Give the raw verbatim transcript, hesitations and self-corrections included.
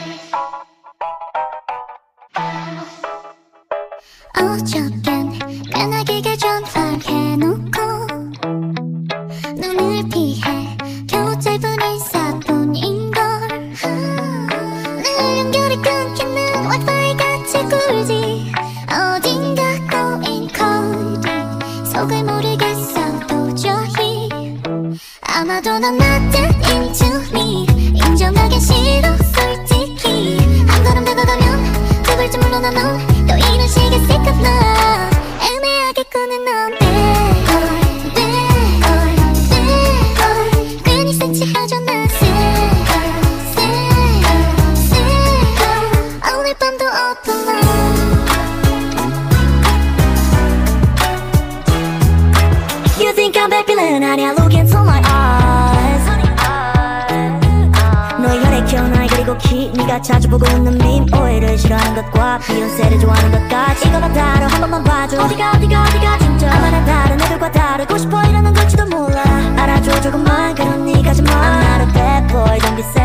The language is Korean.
어저껜 까나기게 전화해놓고 눈을 피해 겨우 짧은 인사뿐인걸. 늘 연결이 끊기는 와이파이 같이 굴지. 어딘가 꼬인 코드 속을 모르겠어 도저히. 아마도 넌 not into me. 인정하기 싫어 솔직히. 한 걸음 다가가면 두 발짝 물러나 넌 또 이런 식의 sick of love. 애매하게 꾸는 넌 bad boy, bad boy, bad boy. 괜히 센치하죠 난 sad girl, sad girl, sad girl. 오늘 밤도 open up. You think I'm bad feeling 아니야 look into my eyes. 너의 혈액형 나이 그리고 키 네가 자주 보고 웃는 밈 오해를 싫어하는 것과 비욘세를 좋아하는 것까지 이거나 다뤄 한 번만 봐줘. 어디가 어디가 어디가 진짜 아마 난 다른 애들과 다르고 싶어 이러는 걸지도 몰라. 알아줘 조금만 그런 네가 좀 I'm not a bad boy don't be sad.